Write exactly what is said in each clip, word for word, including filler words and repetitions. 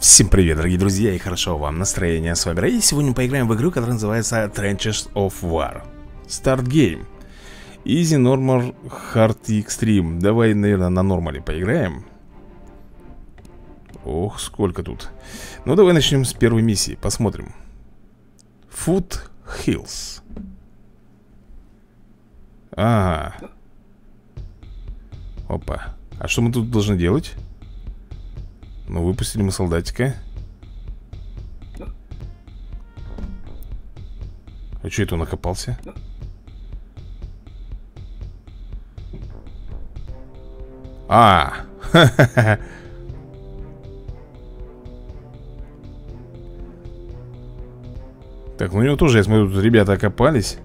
Всем привет, дорогие друзья, и хорошо вам настроение. С вами Рэй. Сегодня мы поиграем в игру, которая называется Trenches of War. Start Game. Easy, Normal, Hard и Extreme. Давай, наверное, на нормале поиграем. Ох, сколько тут. Ну, давай начнем с первой миссии, посмотрим. Foot Hills. Ага. Опа. А что мы тут должны делать? Ну, выпустили мы солдатика. А что это он окопался? А, ха-ха-ха. Так, ну у него тоже, я смотрю, тут ребята окопались.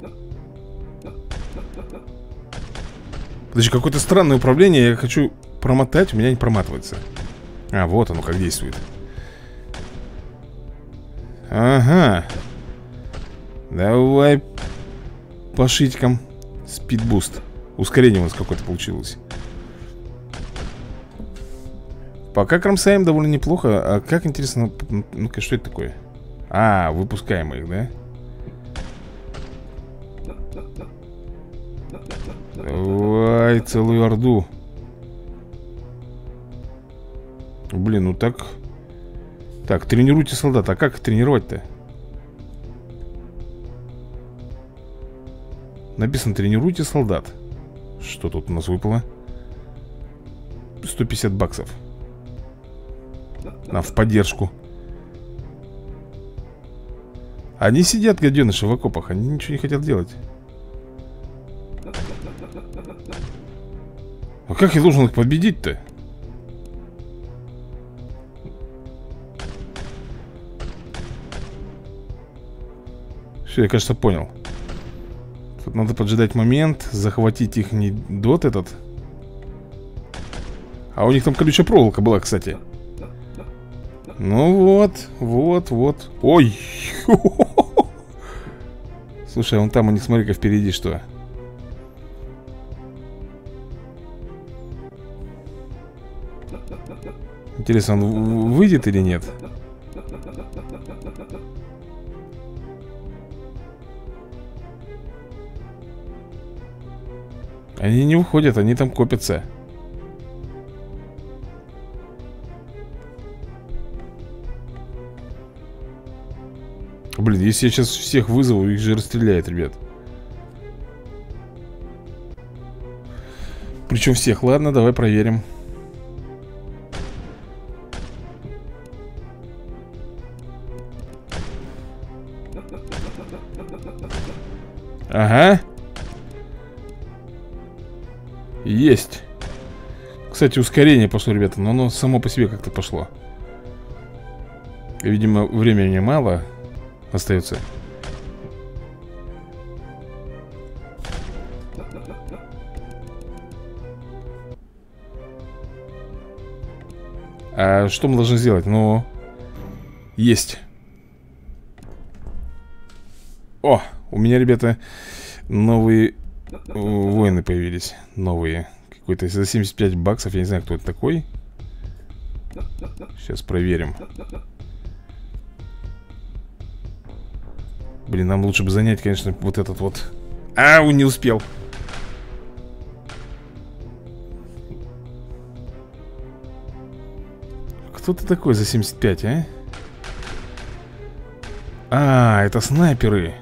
Подожди, какое-то странное управление. Я хочу промотать, у меня не проматывается. А, вот оно как действует. Ага. Давай по шитикам. Спидбуст. Ускорение у нас какое-то получилось. Пока кромсаем довольно неплохо. А как интересно, ну-ка, что это такое? А, выпускаем их, да? Давай целую орду. Блин, ну так. Так, тренируйте солдат. А как их тренировать-то? Написано, тренируйте солдат. Что тут у нас выпало? сто пятьдесят баксов. На, в поддержку. Они сидят, гаденыши, в окопах. Они ничего не хотят делать. А как я должен их победить-то? Все, я, кажется, понял. Тут надо поджидать момент, захватить их не дот этот. А у них там колючая проволока была, кстати. Ну вот, вот, вот. Ой! Слушай, вон там у них, смотри-ка, впереди что. Интересно, он выйдет или нет? Они не уходят, они там копятся. Блин, если я сейчас всех вызову, их же расстреляют, ребят. Причем всех, ладно, давай проверим. Ага. Есть. Кстати, ускорение пошло, ребята. Но оно само по себе как-то пошло. Видимо, времени мало остается. А что мы должны сделать? Ну, есть. О, у меня, ребята, новые воины появились. Новые. Какой-то за семьдесят пять баксов. Я не знаю, кто это такой. Сейчас проверим. Блин, нам лучше бы занять, конечно, вот этот вот. Ау, не успел. Кто ты такой за семьдесят пять, а? А, это снайперы.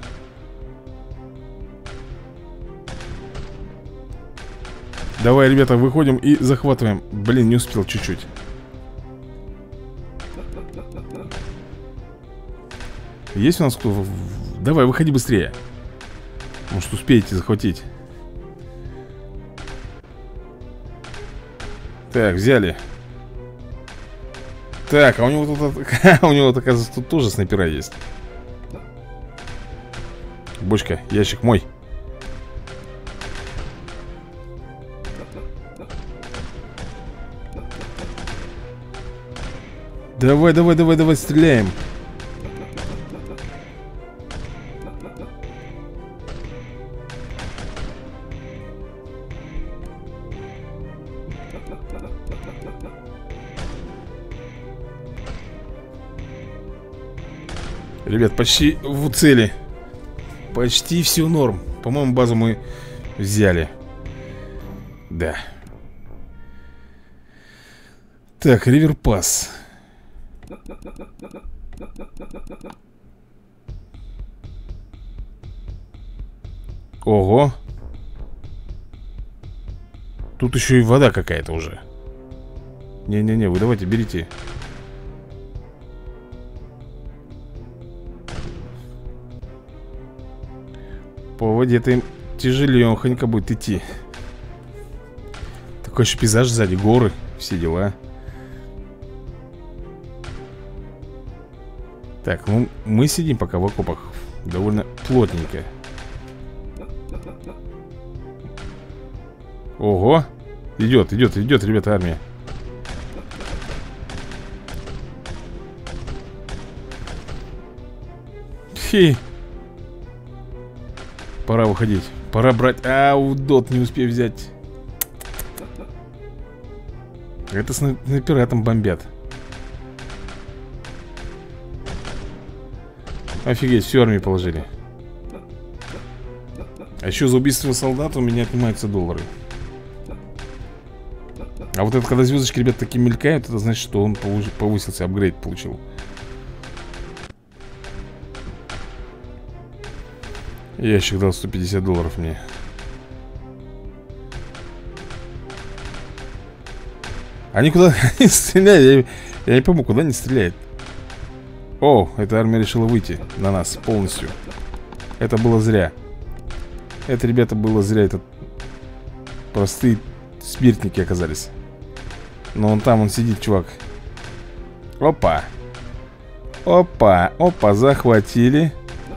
Давай, ребята, выходим и захватываем. Блин, не успел чуть-чуть. Есть у нас кто? Давай, выходи быстрее. Может, успеете захватить. Так, взяли. Так, а у него тут, у него, оказывается, тут тоже снайпера есть. Бочка, ящик мой. Давай, давай, давай, давай, стреляем. Ребят, почти в цели. Почти все норм. По-моему, базу мы взяли. Да. Так, Риверпасс. Ого. Тут еще и вода какая-то уже. Не-не-не, вы давайте берите. По воде-то им тяжеленько будет идти. Такой же пейзаж сзади, горы, все дела. Так, ну мы сидим пока в окопах довольно плотненько. Ого! Идет, идет, идет, ребята, армия. Фи. Пора выходить. Пора брать. А, удот не успею взять. Это снайпера там бомбят. Офигеть, всю армию положили. А еще за убийство солдата у меня отнимаются доллары. А вот это, когда звездочки, ребят, такие мелькают, это значит, что он повысился, апгрейд получил. Ящик дал сто пятьдесят долларов мне. Они куда не стреляют? Я, я не пойму, куда они стреляют. О, эта армия решила выйти на нас полностью. Это было зря. Это, ребята, было зря. Это простые смертники оказались. Но он там, он сидит, чувак. Опа. Опа, опа, захватили.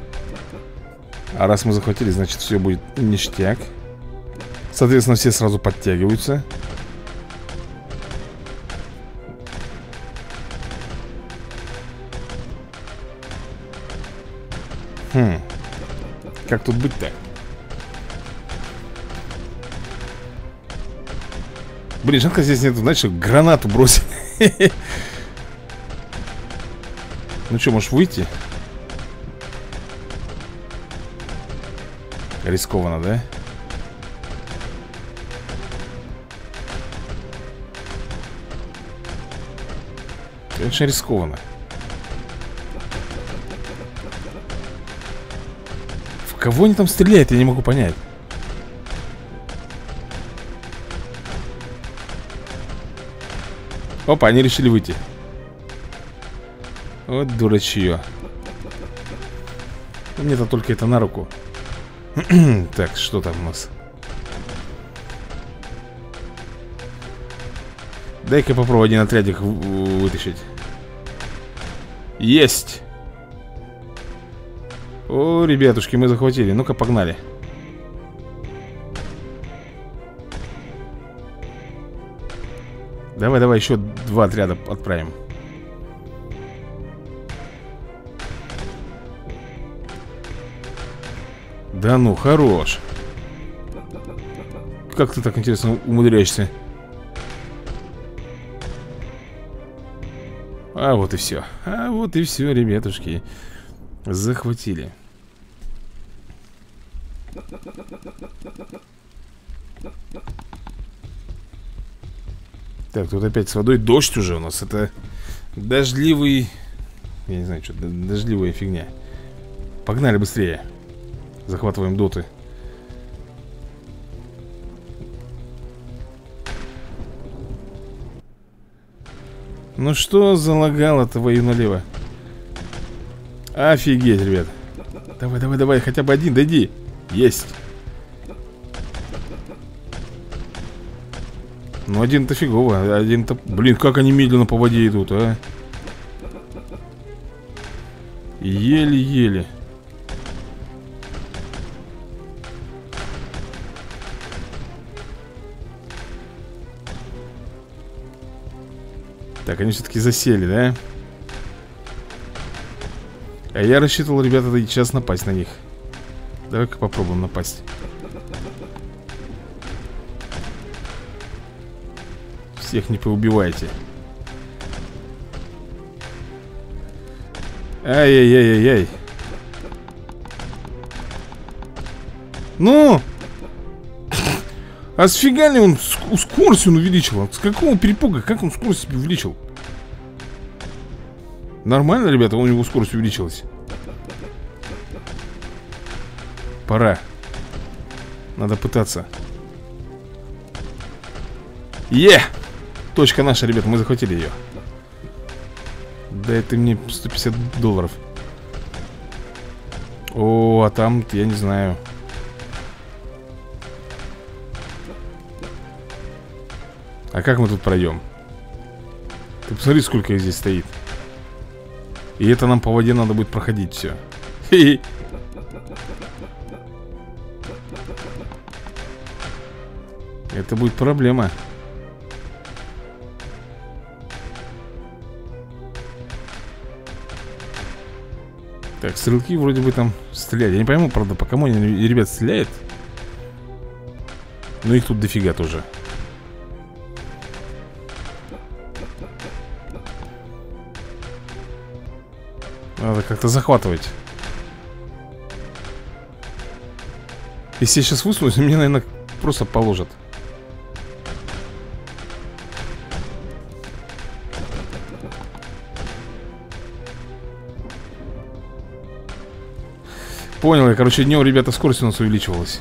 А раз мы захватили, значит, все будет ништяк. Соответственно, все сразу подтягиваются. Хм. Как тут быть-то? Блин, жалко здесь нет, знаешь, гранату бросить. Ну что, можешь выйти? Рискованно, да? Конечно, рискованно. В кого они там стреляют, я не могу понять. Опа, они решили выйти. Вот дурачье. Мне-то только это на руку. Так, что там у нас? Дай-ка попробую один отрядик вытащить. Есть! О, ребятушки, мы захватили. Ну-ка, погнали. Давай, давай, еще два отряда отправим. Да ну, хорош. Как ты так интересно умудряешься? А вот и все. А вот и все, ребятушки. Захватили. Так, тут опять с водой дождь уже у нас. Это дождливый... Я не знаю, что, дождливая фигня. Погнали быстрее. Захватываем доты. Ну что залагало-то вою налево? Офигеть, ребят. Давай, давай, давай, хотя бы один, дойди. Есть. Ну один-то фигово. Один-то... Блин, как они медленно по воде идут, а? Еле-еле. Так, они все-таки засели, да? А я рассчитывал, ребята, сейчас напасть на них. Давай-ка попробуем напасть. Всех не поубивайте. Ай-яй-яй-яй-яй. Ну! А сфига ли он скорость он увеличил? С какого перепуга? Как он скорость себе увеличил? Нормально, ребята, у него скорость увеличилась. Пора. Надо пытаться. Е! Точка наша, ребят, мы захватили ее. Дай ты мне сто пятьдесят долларов. О, а там, я не знаю. А как мы тут пройдем? Ты посмотри, сколько их здесь стоит. И это нам по воде надо будет проходить все. Хе-хе. Это будет проблема. Так, стрелки вроде бы там стреляют. Я не пойму, правда, по кому они, ребят, стреляют. Но их тут дофига тоже. Надо как-то захватывать. Если я сейчас высунусь, мне, наверное, просто положат. Понял я, короче, днем, ребята, скорость у нас увеличивалась.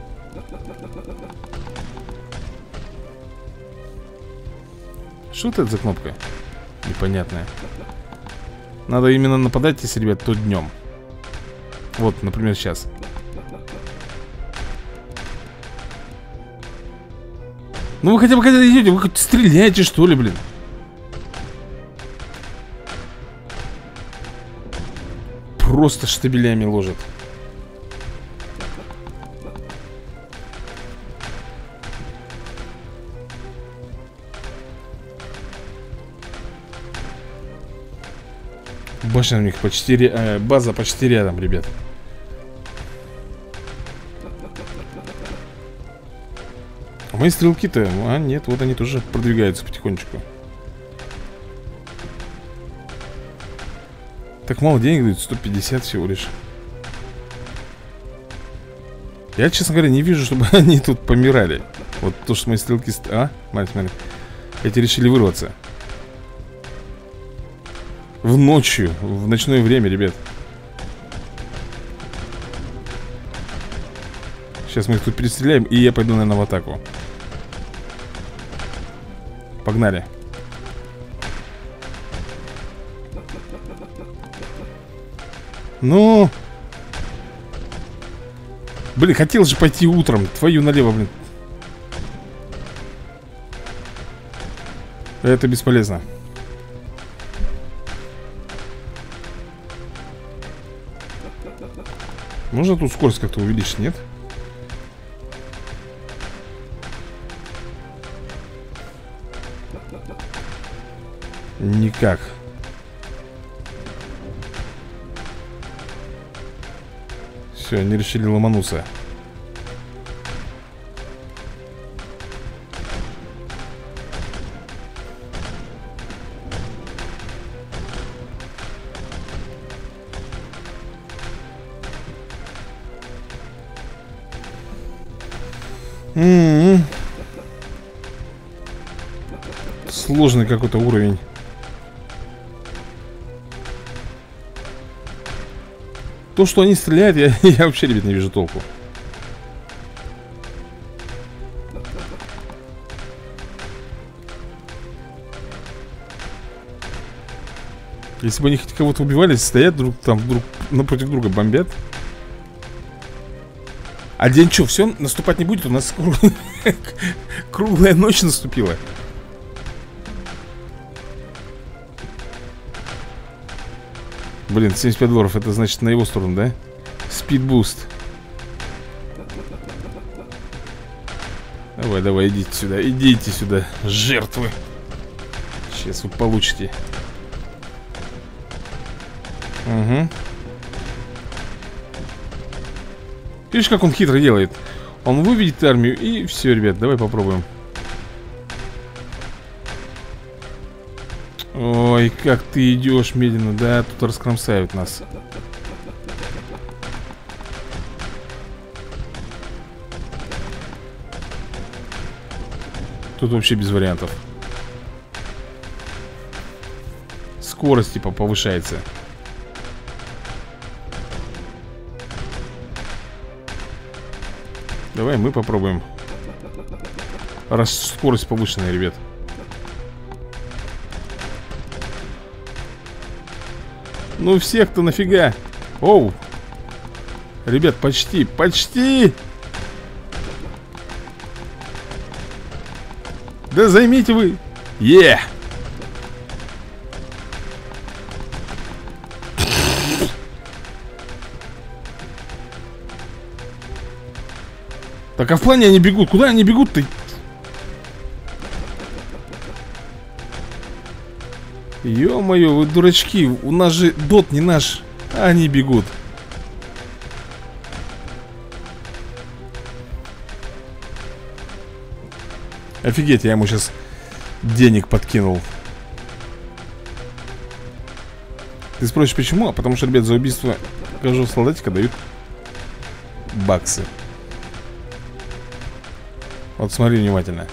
Что это за кнопка? Непонятная. Надо именно нападать, если, ребят, то днем. Вот, например, сейчас. Ну вы хотя бы когда идете, вы хоть стреляете, что ли, блин. Просто штабелями ложат. Башня у них почти э, база почти рядом, ребят. А мои стрелки-то, а нет, вот они тоже продвигаются потихонечку. Так мало денег дают, сто пятьдесят всего лишь. Я, честно говоря, не вижу, чтобы они тут помирали. Вот то, что мои стрелки... А, смотри, смотри. Эти решили вырваться. В ночью, в ночное время, ребят. Сейчас мы их тут перестреляем, и я пойду, наверное, в атаку. Погнали. Ну... Блин, хотел же пойти утром. Твою налево, блин. Это бесполезно. Можно тут скорость как-то увеличить, нет? Никак. Все, они решили ломануться. М-м-м. Сложный какой-то уровень. То, что они стреляют, я, я вообще, ребят, не вижу толку. Если бы они хоть кого-то убивали, стоят друг там друг напротив друга, бомбят. А день что, все, наступать не будет? У нас круглая ночь наступила. Блин, семьдесят пять долларов, это значит на его сторону, да? Спидбуст. Давай, давай, идите сюда, идите сюда, жертвы. Сейчас вы получите. Угу. Видишь, как он хитро делает? Он выведет армию и все, ребят, давай попробуем. Ой, как ты идешь медленно, да, тут раскромсают нас. Тут вообще без вариантов. Скорость типа повышается. Давай мы попробуем. Раз скорость повышенная, ребят. Ну всех-то нафига? Оу. Ребят, почти, почти. Да займите вы. Е. Так, а в плане они бегут? Куда они бегут-то? Ё-моё, вы дурачки. У нас же дот не наш. А они бегут. Офигеть, я ему сейчас денег подкинул. Ты спросишь, почему? А потому что, ребят, за убийство каждого солдатика дают баксы. Вот смотри внимательно.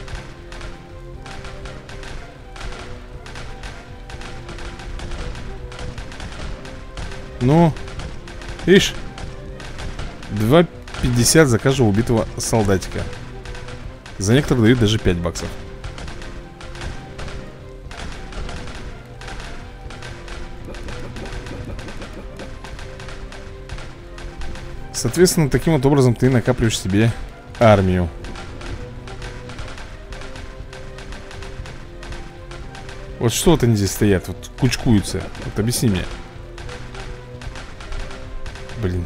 Ну, видишь, два пятьдесят за каждого убитого солдатика. За некоторых дают даже пять баксов. Соответственно, таким вот образом ты накапливаешь себе армию. Вот что вот они здесь стоят, вот кучкуются. Вот объясни мне. Блин.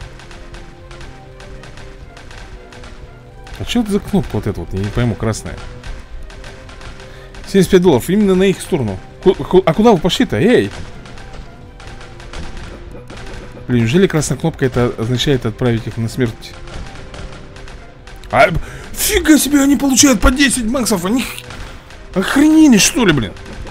А что это за кнопка вот эта вот? Я не пойму, красная. семьдесят пять долларов, именно на их сторону. А куда вы пошли-то? Эй! Блин, неужели красная кнопка это означает отправить их на смерть? А, фига себе, они получают по десять баксов. Они охренели, что ли, блин?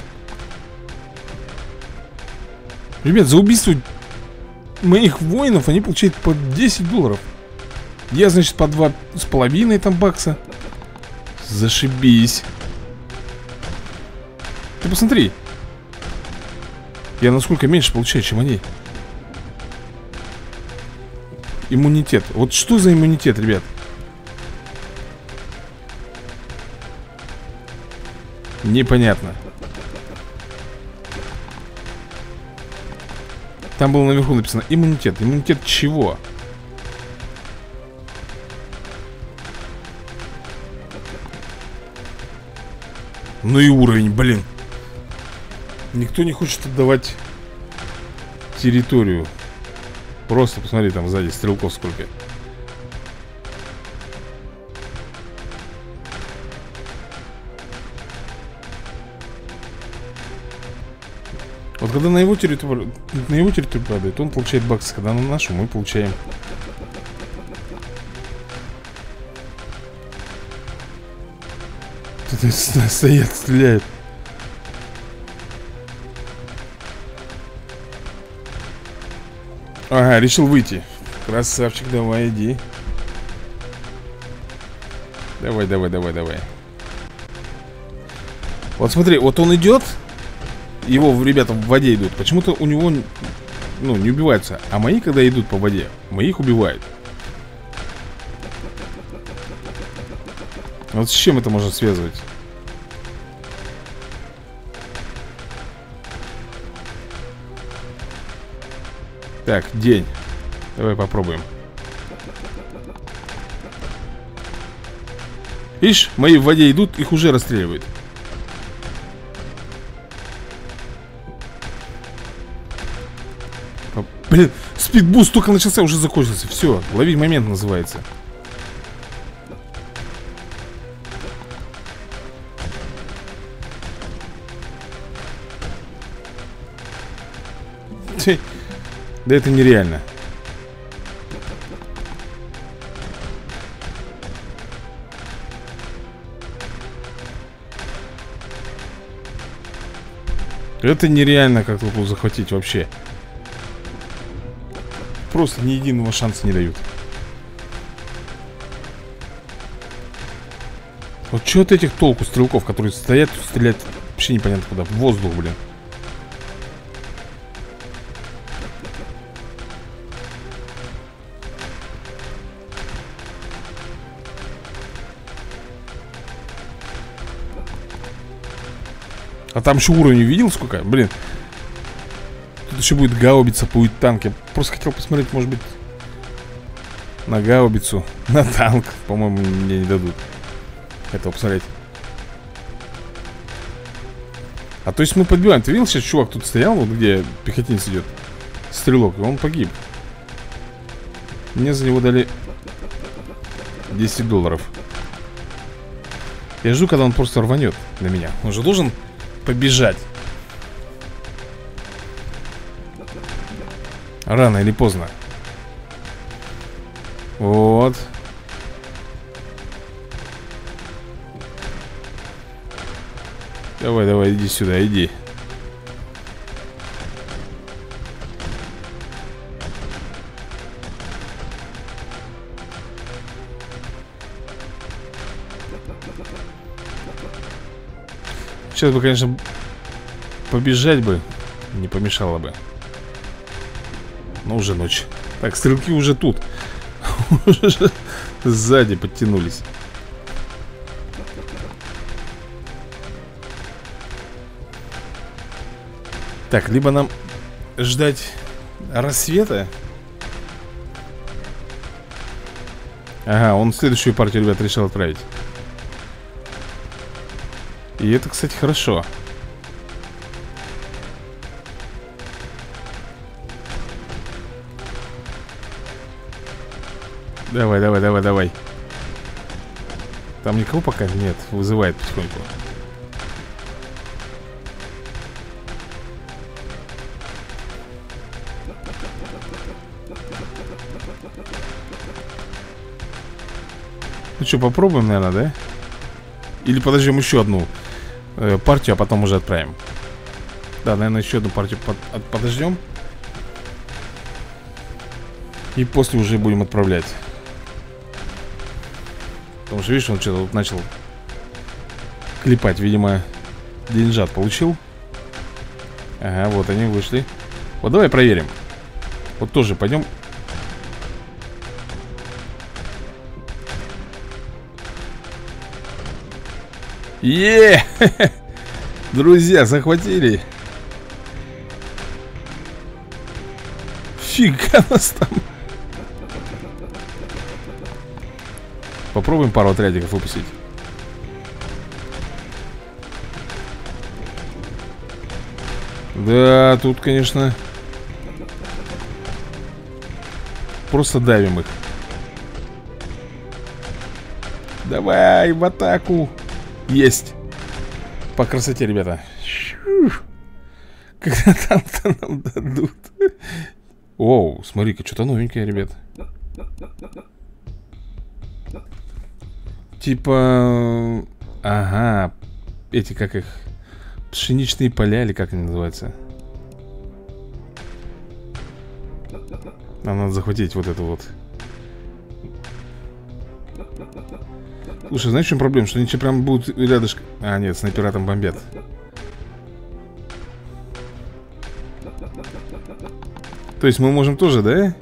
Ребят, за убийство моих воинов они получают по десять долларов. Я, значит, по два с половиной там бакса. Зашибись. Ты посмотри. Я насколько меньше получаю, чем они. Иммунитет. Вот что за иммунитет, ребят? Непонятно. Там было наверху написано иммунитет. Иммунитет чего? Ну и уровень, блин. Никто не хочет отдавать территорию. Просто посмотри, там сзади стрелков сколько. Вот когда на его территорию, на его территорию падает, он получает баксы. Когда на нашу, мы получаем. Тут стоят, стреляют. Ага, решил выйти. Красавчик, давай, иди. Давай, давай, давай, давай. Вот смотри, вот он идет. Его ребята в воде идут. Почему-то у него, ну, не убиваются. А мои, когда идут по воде, моих убивают. Вот с чем это можно связывать? Так, день. Давай попробуем. Видишь, мои в воде идут, их уже расстреливают. Блин, спидбуст только начался, уже закончился. Все, ловить момент называется. Да это нереально. Это нереально как-то тут захватить вообще. Просто ни единого шанса не дают. Вот что от этих толку стрелков, которые стоят, стрелять вообще непонятно куда. В воздух, блин. А там еще уровень увидел сколько? Блин. Тут еще будет гаубица, будет танк. Я просто хотел посмотреть, может быть, на гаубицу, на танк. По-моему, мне не дадут этого посмотреть. А то есть мы подбиваем. Ты видел, сейчас чувак тут стоял, вот где пехотинец идет, стрелок, и он погиб. Мне за него дали десять долларов. Я жду, когда он просто рванет на меня. Он же должен побежать. Рано или поздно. Вот. Давай, давай, иди сюда, иди. Сейчас бы, конечно, побежать бы не помешало бы. Но уже ночь. Так, стрелки уже тут. Уже сзади подтянулись. Так, либо нам ждать рассвета. Ага, он следующую партию, ребят, решил отправить. И это, кстати, хорошо. Давай, давай, давай, давай. Там никого пока нет. Вызывает потихоньку. Ну что, попробуем, наверное, да? Или подождем еще одну э, партию, а потом уже отправим. Да, наверное, еще одну партию под, от, подождем. И после уже будем отправлять. Потому что, видишь, он что-то вот начал клепать. Видимо, деньжат получил. Ага, вот они вышли. Вот давай проверим. Вот тоже пойдем. Е! Друзья, захватили. Фига нас там. Попробуем пару отрядиков выпустить. Да, тут, конечно, просто давим их. Давай, в атаку. Есть. По красоте, ребята. Когда там-то нам дадут. Оу, смотри-ка, что-то новенькое, ребят. Типа... Ага. Эти, как их... Пшеничные поля, или как они называются? Нам надо захватить вот это вот. Слушай, знаешь, в чем проблема? Что они что, прям будут рядышком... А, нет, снайпера там бомбят. То есть мы можем тоже, да?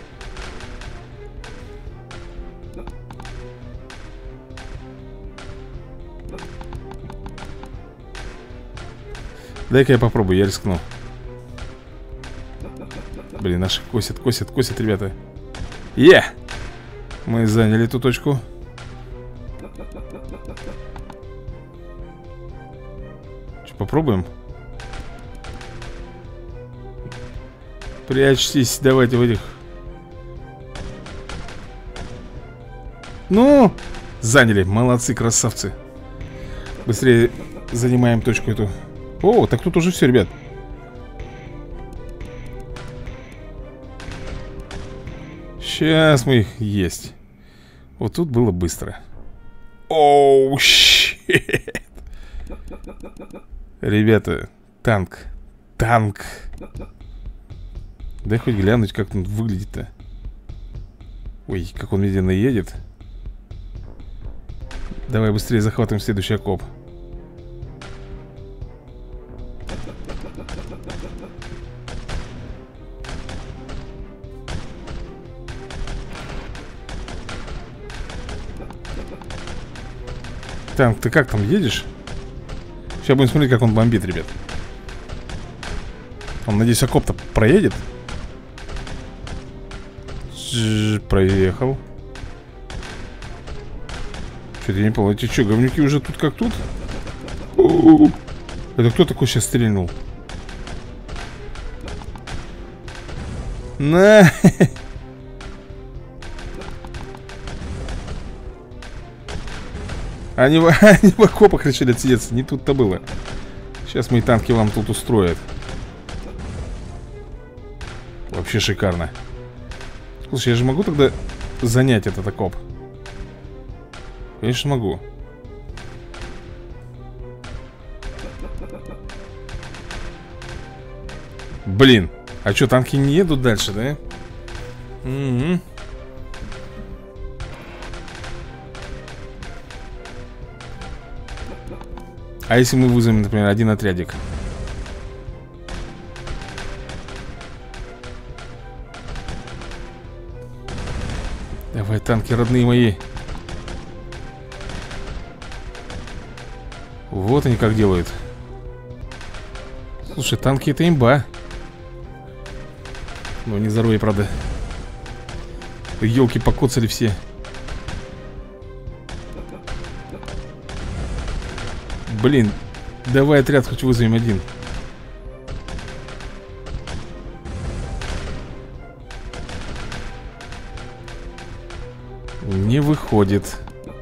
Дай-ка я попробую, я рискну. Блин, наши косят, косят, косят, ребята. Е! Мы заняли эту точку. Что, попробуем? Прячьтесь, давайте в этих. Ну, заняли, молодцы, красавцы. Быстрее занимаем точку эту. О, так тут уже все, ребят. Сейчас мы их есть. Вот тут было быстро. Оу, щит. Ребята, танк танк. Дай хоть глянуть, как он выглядит-то. Ой, как он медленно едет. Давай быстрее захватываем следующий окоп. Танк, ты как там едешь? Сейчас будем смотреть, как он бомбит, ребят. Он, надеюсь, окоп-то проедет. Ж, проехал. Что-то я не понял, эти что, говнюки уже тут как тут? У-у-у. Это кто такой сейчас стрельнул? На! Они в, они в окопах решили отсидеться. Не тут-то было. Сейчас мои танки вам тут устроят. Вообще шикарно. Слушай, я же могу тогда занять этот окоп? Конечно могу. Блин, а что, танки не едут дальше, да? Угу. А если мы вызовем, например, один отрядик? Давай, танки, родные мои. Вот они как делают. Слушай, танки это имба. Ну, не здоровье, правда. Елки покоцали все. Блин, давай отряд хоть вызовем один. Не выходит.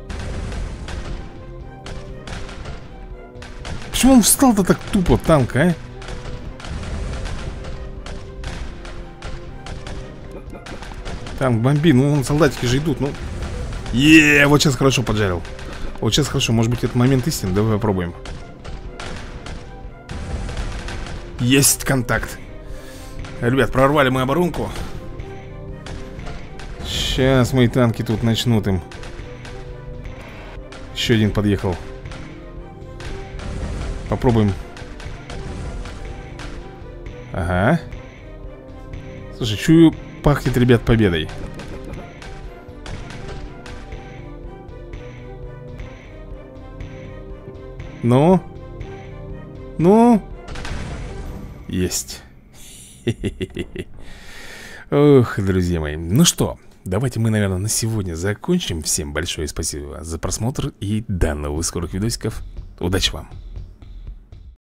Почему он встал-то так тупо, танк, а? Танк бомби, ну вон солдатики же идут, ну. Еее, вот сейчас хорошо поджарил. Вот сейчас хорошо, может быть это момент истины. Давай попробуем. Есть контакт. Ребят, прорвали мы оборонку. Сейчас мои танки тут начнут им. Еще один подъехал. Попробуем. Ага. Слушай, чую, пахнет, ребят, победой. Ну? Ну? Есть. Ох, друзья мои. Ну что, давайте мы, наверное, на сегодня закончим. Всем большое спасибо за просмотр и до новых скорых видосиков. Удачи вам!